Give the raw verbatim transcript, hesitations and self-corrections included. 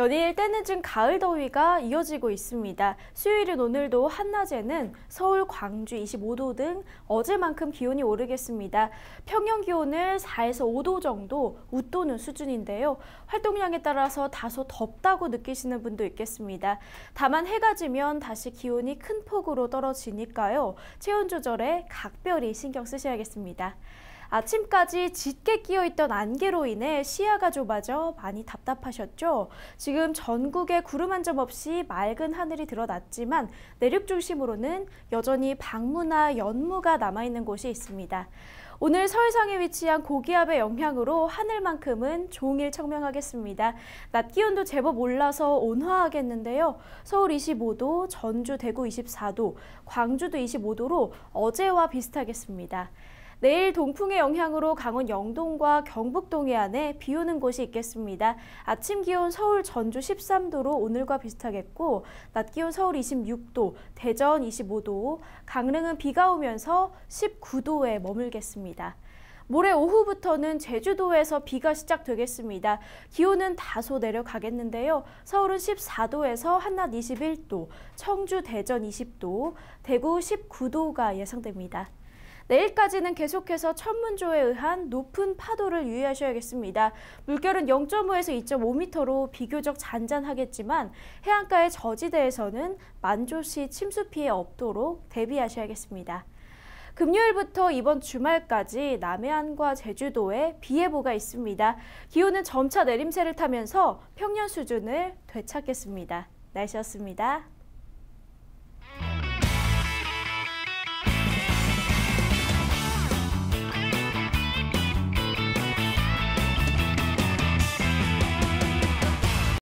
연일 때늦은 가을 더위가 이어지고 있습니다. 수요일인 오늘도 한낮에는 서울, 광주 이십오 도 등 어제만큼 기온이 오르겠습니다. 평년 기온을 사에서 오 도 정도 웃도는 수준인데요. 활동량에 따라서 다소 덥다고 느끼시는 분도 있겠습니다. 다만 해가 지면 다시 기온이 큰 폭으로 떨어지니까요. 체온 조절에 각별히 신경 쓰셔야겠습니다. 아침까지 짙게 끼어있던 안개로 인해 시야가 좁아져 많이 답답하셨죠? 지금 전국에 구름 한 점 없이 맑은 하늘이 드러났지만 내륙 중심으로는 여전히 방무나 연무가 남아있는 곳이 있습니다. 오늘 서해상에 위치한 고기압의 영향으로 하늘만큼은 종일 청명하겠습니다. 낮 기온도 제법 올라서 온화하겠는데요. 서울 이십오 도, 전주, 대구 이십사 도, 광주도 이십오 도로 어제와 비슷하겠습니다. 내일 동풍의 영향으로 강원 영동과 경북 동해안에 비 오는 곳이 있겠습니다. 아침 기온 서울, 전주 십삼 도로 오늘과 비슷하겠고 낮 기온 서울 이십육 도, 대전 이십오 도, 강릉은 비가 오면서 십구 도에 머물겠습니다. 모레 오후부터는 제주도에서 비가 시작되겠습니다. 기온은 다소 내려가겠는데요. 서울은 십사 도에서 한낮 이십일 도, 청주, 대전 이십 도, 대구 십구 도가 예상됩니다. 내일까지는 계속해서 천문조에 의한 높은 파도를 유의하셔야겠습니다. 물결은 영 점 오에서 이 점 오 미터로 비교적 잔잔하겠지만 해안가의 저지대에서는 만조시 침수 피해 없도록 대비하셔야겠습니다. 금요일부터 이번 주말까지 남해안과 제주도에 비 예보가 있습니다. 기온은 점차 내림세를 타면서 평년 수준을 되찾겠습니다. 날씨였습니다.